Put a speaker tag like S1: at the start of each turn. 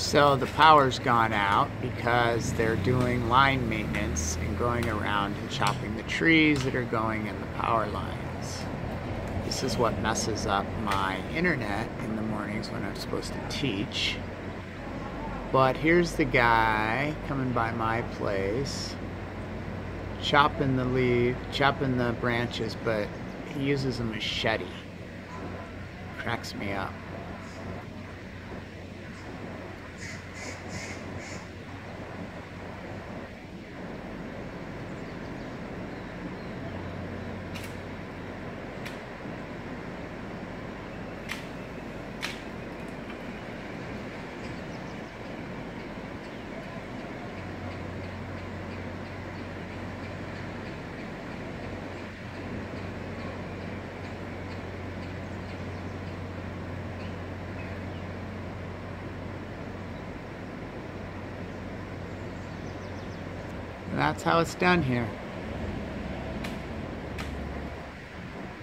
S1: So the power's gone out because they're doing line maintenance and going around and chopping the trees that are going in the power lines. This is what messes up my internet in the mornings when I'm supposed to teach. But here's the guy coming by my place, chopping the branches, but he uses a machete. Cracks me up. And that's how it's done here.